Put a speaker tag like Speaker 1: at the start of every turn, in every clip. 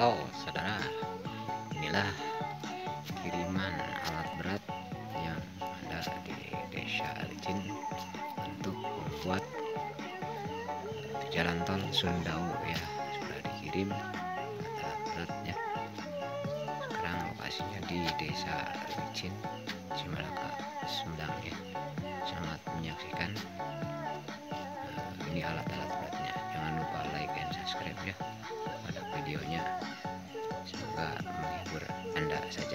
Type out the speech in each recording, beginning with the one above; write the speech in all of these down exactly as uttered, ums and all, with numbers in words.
Speaker 1: Halo saudara, inilah kiriman alat berat yang ada di Desa Licin untuk membuat jalan tol Sundau ya. Sudah dikirim alat beratnya. Sekarang lokasinya di Desa Licin, Cimalaka, Sumedang ya. Selamat menyaksikan uh, ini alat-alat beratnya. Jangan lupa like and subscribe ya pada videonya. Semoga menghibur Anda saja.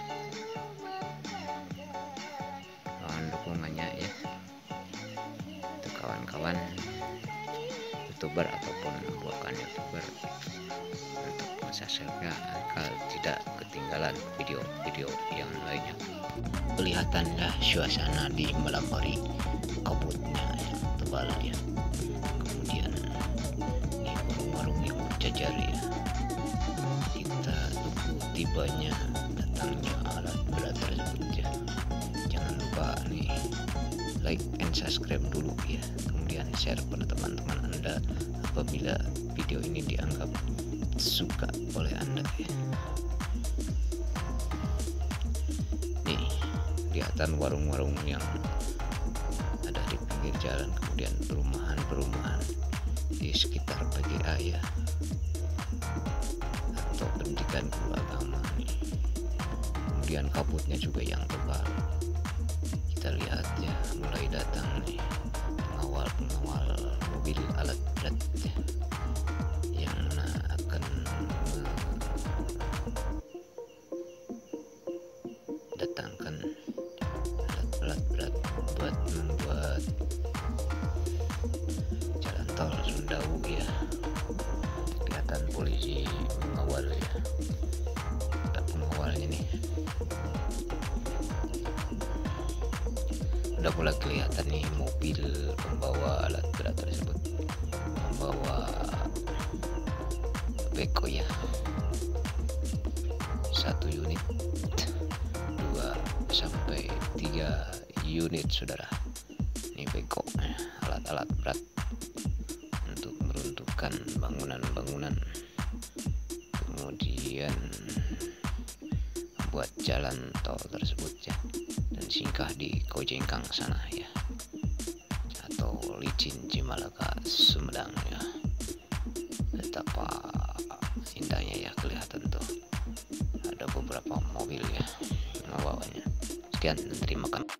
Speaker 1: Mohon dukungannya ya untuk kawan-kawan youtuber ataupun bukan youtuber untuk subscribe agar tidak ketinggalan video-video yang lainnya. Kelihatan dah suasana di malam hari, kabutnya yang tebal ya. Kemudian ini warung-warung yang berjajar ya. Kita tunggu tibanya datangnya alat berat tersebut ya. Jangan lupa nih like and subscribe dulu ya. Kemudian share pada teman-teman Anda apabila video ini dianggap suka oleh Anda ya. Nih, kelihatan warung-warung yang ada di pinggir jalan, kemudian perumahan-perumahan di sekitar P G A ya, atau pendidikan agama nih. Kemudian kabutnya juga yang tebal. Kita lihat ya, mulai datang nih pengawal-pengawal mobil alat berat ya, yang mana akan mendatangkan alat berat buat membuat jalan tol Sundau ya. Kelihatan polisi mengawal ya, ada pengawalnya nih. Udah mulai kelihatan nih mobil pembawa alat berat tersebut, membawa beko ya, satu unit, dua sampai tiga unit saudara. Ini beko, alat-alat berat untuk meruntuhkan bangunan-bangunan, kemudian buat jalan tol tersebut ya, dan singgah di Kojengkang sana ya, atau Licin, Cimalaka, Sumedang ya. Betapa indahnya ya, kelihatan tuh ada beberapa mobil ya mengawalnya. Sekian, terima kasih.